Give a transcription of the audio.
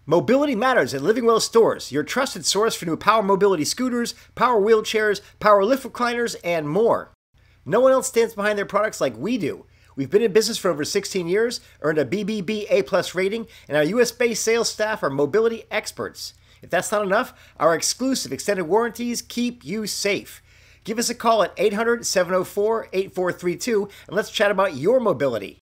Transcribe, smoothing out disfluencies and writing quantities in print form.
Mobility matters at Living Well Stores, your trusted source for new power mobility scooters, power wheelchairs, power lift recliners, and more. No one else stands behind their products like we do. We've been in business for over 16 years, earned a BBB A+ rating, and our US-based sales staff are mobility experts. If that's not enough, our exclusive extended warranties keep you safe. Give us a call at 800-704-8432 and let's chat about your mobility.